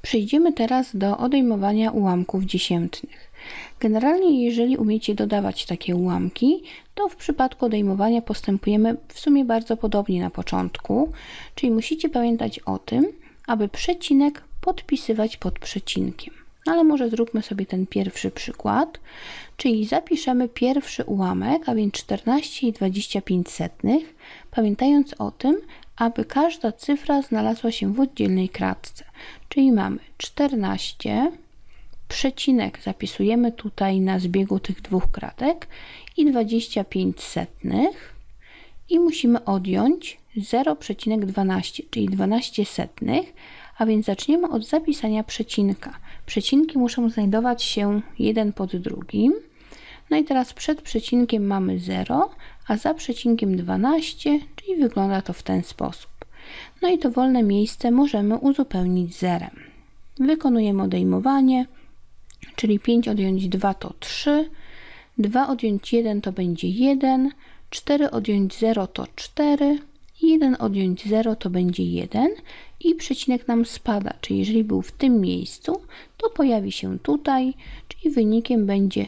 Przejdziemy teraz do odejmowania ułamków dziesiętnych. Generalnie, jeżeli umiecie dodawać takie ułamki, to w przypadku odejmowania postępujemy w sumie bardzo podobnie na początku, czyli musicie pamiętać o tym, aby przecinek podpisywać pod przecinkiem. Ale może zróbmy sobie ten pierwszy przykład, czyli zapiszemy pierwszy ułamek, a więc 14,25, pamiętając o tym, aby każda cyfra znalazła się w oddzielnej kratce. Czyli mamy 14, przecinek zapisujemy tutaj na zbiegu tych dwóch kratek i 25 setnych i musimy odjąć 0,12, czyli 12 setnych, a więc zaczniemy od zapisania przecinka. Przecinki muszą znajdować się jeden pod drugim. No i teraz przed przecinkiem mamy 0, a za przecinkiem 12, czyli wygląda to w ten sposób. No i to wolne miejsce możemy uzupełnić zerem. Wykonujemy odejmowanie, czyli 5 odjąć 2 to 3, 2 odjąć 1 to będzie 1, 4 odjąć 0 to 4, 1 odjąć 0 to będzie 1 i przecinek nam spada, czyli jeżeli był w tym miejscu, to pojawi się tutaj, czyli wynikiem będzie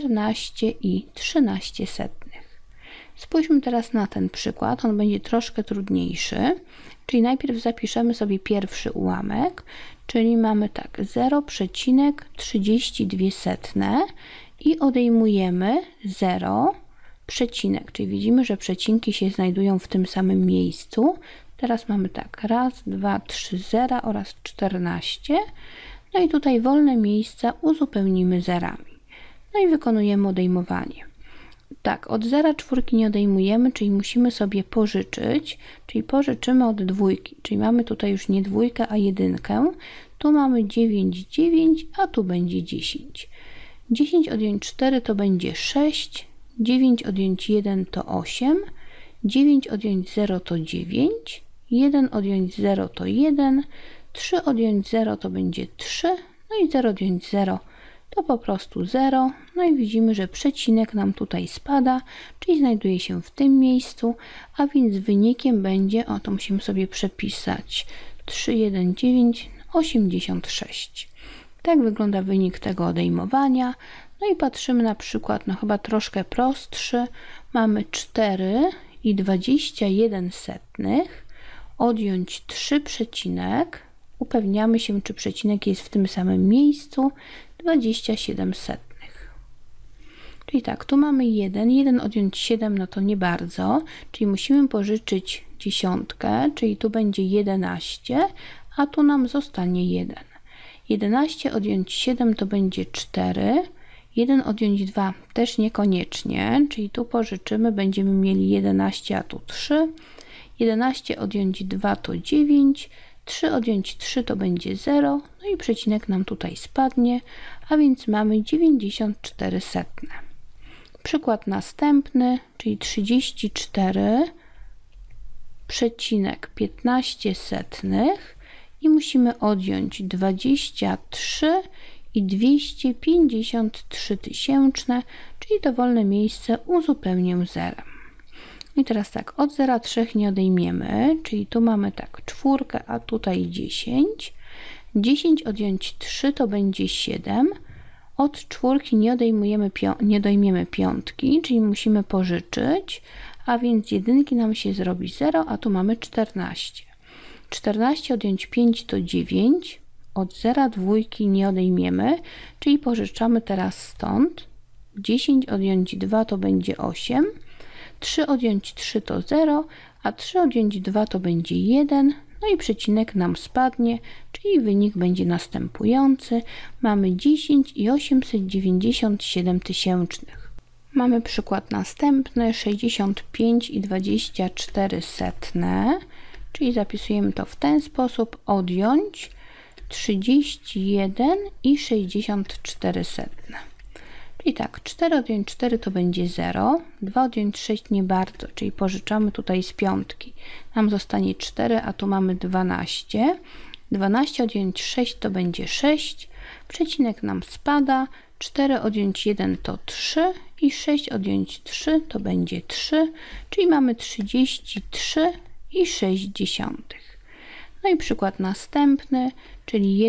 14,13. Spójrzmy teraz na ten przykład, on będzie troszkę trudniejszy, czyli najpierw zapiszemy sobie pierwszy ułamek, czyli mamy tak 0,32 i odejmujemy 0, przecinek, czyli widzimy, że przecinki się znajdują w tym samym miejscu. Teraz mamy tak 1, 2, 3 zera oraz 14. No i tutaj wolne miejsca uzupełnimy zerami. No i wykonujemy odejmowanie. Tak, od 0 czwórki nie odejmujemy, czyli musimy sobie pożyczyć, czyli pożyczymy od dwójki, czyli mamy tutaj już nie dwójkę, a jedynkę. Tu mamy 9, 9, a tu będzie 10. 10 odjąć 4 to będzie 6, 9 odjąć 1 to 8, 9 odjąć 0 to 9, 1 odjąć 0 to 1, 3 odjąć 0 to będzie 3, no i 0 odjąć 0 to po prostu 0. No i widzimy, że przecinek nam tutaj spada, czyli znajduje się w tym miejscu, a więc wynikiem będzie, o to musimy sobie przepisać, 3,1986. Tak wygląda wynik tego odejmowania. No i patrzymy na przykład, no chyba troszkę prostszy. Mamy 4,21, odjąć 3 przecinek. Upewniamy się, czy przecinek jest w tym samym miejscu. 27 setnych. Czyli tak, tu mamy 1. 1 odjąć 7, no to nie bardzo. Czyli musimy pożyczyć dziesiątkę, czyli tu będzie 11, a tu nam zostanie 1. 11 odjąć 7 to będzie 4. 1 odjąć 2 też niekoniecznie, czyli tu pożyczymy, będziemy mieli 11, a tu 3. 11 odjąć 2 to 9. 3 odjąć 3 to będzie 0, no i przecinek nam tutaj spadnie, a więc mamy 94 setne. Przykład następny, czyli 34,15 setnych i musimy odjąć 23 i 253 tysięczne, czyli to wolne miejsce uzupełnię zerem. I teraz tak, od 0,3 nie odejmiemy, czyli tu mamy tak 4, a tutaj 10. 10 odjąć 3 to będzie 7. Od 4 nie odejmiemy piątki, czyli musimy pożyczyć, a więc jedynki nam się zrobi 0, a tu mamy 14. 14 odjąć 5 to 9. Od 0 dwójki nie odejmiemy, czyli pożyczamy teraz stąd. 10 odjąć 2 to będzie 8. 3 odjąć 3 to 0, a 3 odjąć 2 to będzie 1, no i przecinek nam spadnie, czyli wynik będzie następujący. Mamy 10,897 tysięcznych. Mamy przykład następny, 65,24, czyli zapisujemy to w ten sposób, odjąć 31,64. I tak, 4 odjąć 4 to będzie 0, 2 odjąć 6 nie bardzo, czyli pożyczamy tutaj z piątki. Nam zostanie 4, a tu mamy 12. 12 odjąć 6 to będzie 6, przecinek nam spada, 4 odjąć 1 to 3 i 6 odjąć 3 to będzie 3, czyli mamy 33,6. No i przykład następny, czyli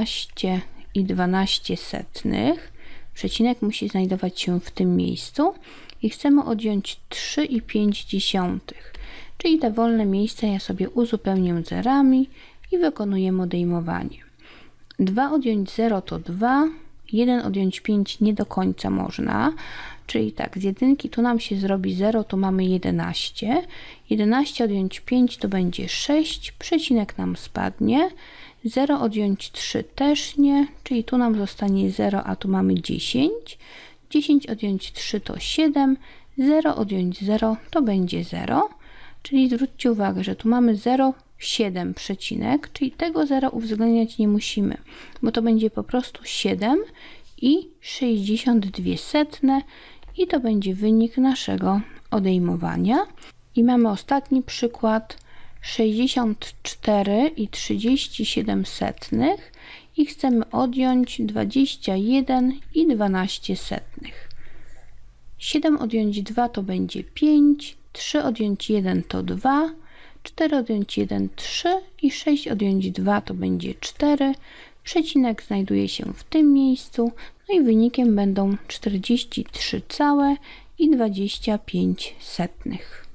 11,12. Przecinek musi znajdować się w tym miejscu i chcemy odjąć 3,5. Czyli te wolne miejsca ja sobie uzupełnię zerami i wykonujemy odejmowanie. 2 odjąć 0 to 2, 1 odjąć 5 nie do końca można, czyli tak, z jedynki tu nam się zrobi 0, to mamy 11. 11 odjąć 5 to będzie 6, przecinek nam spadnie. 0 odjąć 3 też nie, czyli tu nam zostanie 0, a tu mamy 10. 10 odjąć 3 to 7, 0 odjąć 0 to będzie 0. Czyli zwróćcie uwagę, że tu mamy 0,7 przecinek, czyli tego 0 uwzględniać nie musimy, bo to będzie po prostu 7,62 i to będzie wynik naszego odejmowania. I mamy ostatni przykład 64,37 i chcemy odjąć 21,12. 7 odjąć 2 to będzie 5, 3 odjąć 1 to 2, 4 odjąć 1 3 i 6 odjąć 2 to będzie 4. Przecinek znajduje się w tym miejscu, no i wynikiem będą 43,25.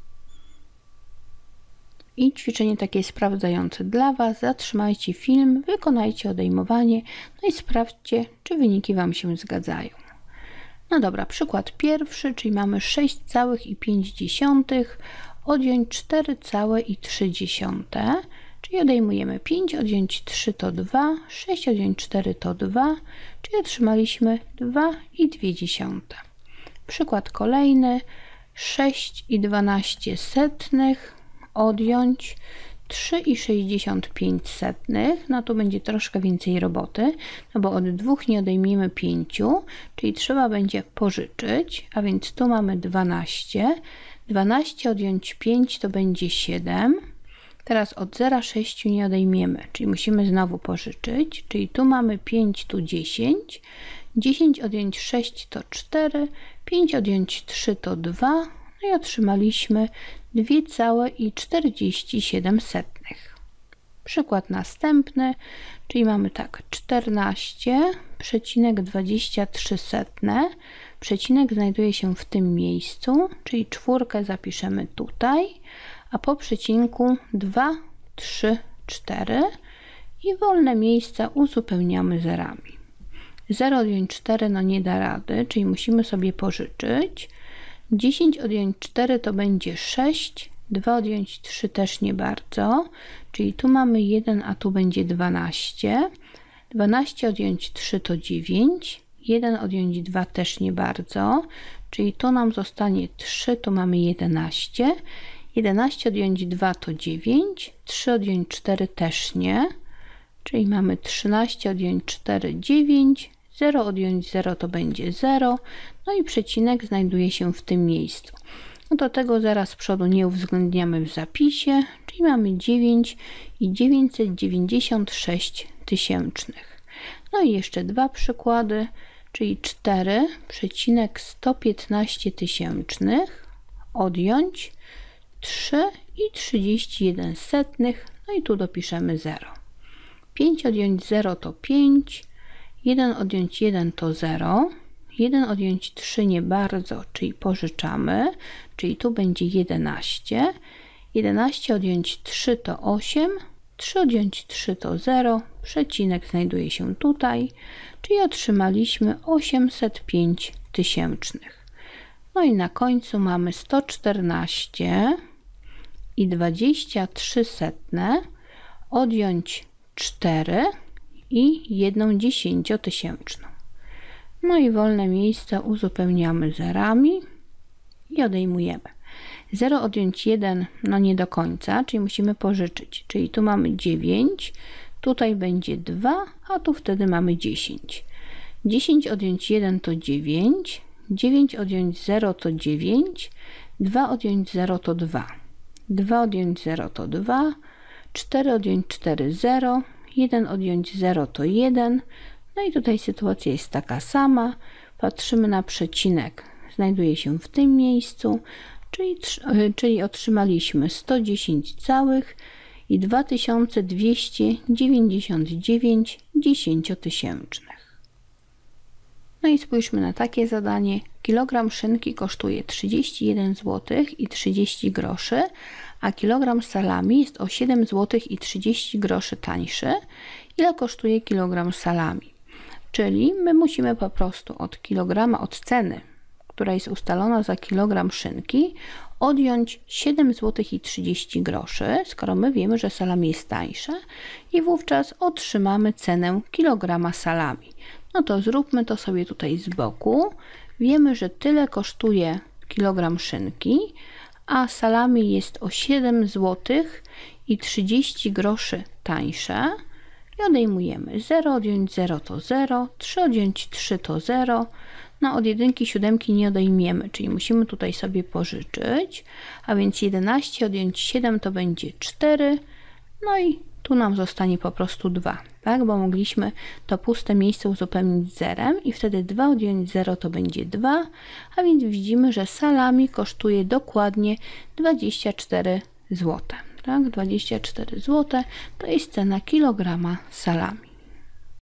I ćwiczenie takie sprawdzające dla Was. Zatrzymajcie film, wykonajcie odejmowanie, no i sprawdźcie, czy wyniki Wam się zgadzają. No dobra, przykład pierwszy, czyli mamy 6,5 odjąć 4,3, czyli odejmujemy 5 odjąć 3 to 2, 6 odjąć 4 to 2, czyli otrzymaliśmy 2,2. Przykład kolejny 6,12 odjąć 3,65, no to będzie troszkę więcej roboty, no bo od 2 nie odejmiemy 5, czyli trzeba będzie pożyczyć, a więc tu mamy 12. 12 odjąć 5 to będzie 7. Teraz od 0,6 nie odejmiemy, czyli musimy znowu pożyczyć, czyli tu mamy 5, tu 10. 10 odjąć 6 to 4, 5 odjąć 3 to 2, no i otrzymaliśmy 2,47. Przykład następny, czyli mamy tak 14,23. Przecinek znajduje się w tym miejscu, czyli czwórkę zapiszemy tutaj, a po przecinku 2, 3, 4 i wolne miejsca uzupełniamy zerami. 0 odjąć 4 no nie da rady, czyli musimy sobie pożyczyć. 10 odjąć 4 to będzie 6, 2 odjąć 3 też nie bardzo, czyli tu mamy 1, a tu będzie 12. 12 odjąć 3 to 9, 1 odjąć 2 też nie bardzo, czyli tu nam zostanie 3, tu mamy 11. 11 odjąć 2 to 9, 3 odjąć 4 też nie, czyli mamy 13 odjąć 4, 9, 0 odjąć 0 to będzie 0, no i przecinek znajduje się w tym miejscu. No to tego zera z przodu nie uwzględniamy w zapisie, czyli mamy 9,996. No i jeszcze dwa przykłady, czyli 4,115 odjąć 3,31, no i tu dopiszemy 0. 5 odjąć 0 to 5, 1 odjąć 1 to 0, 1 odjąć 3 nie bardzo, czyli pożyczamy, czyli tu będzie 11, 11 odjąć 3 to 8, 3 odjąć 3 to 0, przecinek znajduje się tutaj, czyli otrzymaliśmy 805. No i na końcu mamy 114,23 odjąć 4 i 1/10. No i wolne miejsca uzupełniamy zerami i odejmujemy. 0 odjąć 1, no nie do końca, czyli musimy pożyczyć. Czyli tu mamy 9, tutaj będzie 2, a tu wtedy mamy 10. 10 odjąć 1 to 9, 9 odjąć 0 to 9, 2 odjąć 0 to 2. 2 odjąć 0 to 2, 4 odjąć 4 0, 1 odjąć 0 to 1. No i tutaj sytuacja jest taka sama. Patrzymy na przecinek. Znajduje się w tym miejscu, czyli otrzymaliśmy 110 całych i 2299 dziesięciotysięcznych. No i spójrzmy na takie zadanie. Kilogram szynki kosztuje 31 zł i 30 groszy, a kilogram salami jest o 7 zł i 30 groszy tańszy. Ile kosztuje kilogram salami? Czyli my musimy po prostu od kilograma, od ceny, która jest ustalona za kilogram szynki, odjąć 7 zł i 30 groszy, skoro my wiemy, że salami jest tańsze, i wówczas otrzymamy cenę kilograma salami. No to zróbmy to sobie tutaj z boku. Wiemy, że tyle kosztuje kilogram szynki, a salami jest o 7 zł i 30 groszy tańsze. I odejmujemy 0, odjąć 0 to 0, 3 odjąć 3 to 0. No od 1 siódemki nie odejmiemy, czyli musimy tutaj sobie pożyczyć, a więc 11 odjąć 7 to będzie 4, no i tu nam zostanie po prostu 2, tak? Bo mogliśmy to puste miejsce uzupełnić zerem i wtedy 2 odjąć 0 to będzie 2, a więc widzimy, że salami kosztuje dokładnie 24 zł. Tak? 24 zł to jest cena kilograma salami.